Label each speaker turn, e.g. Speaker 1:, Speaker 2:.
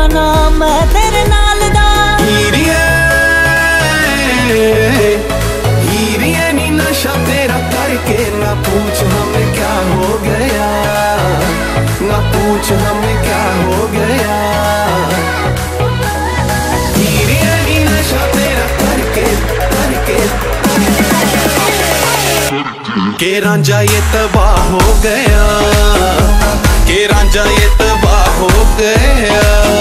Speaker 1: ना मैं तेरे नाल दा।
Speaker 2: हीरिए नी नशा तेरा करके ना पूछ हमें क्या हो गया, ना पूछ हमें क्या हो गया। हीरिए नी नशा तेरा करके के रांझा ये तबाह हो गया, के रांझा ये तबाह हो गया।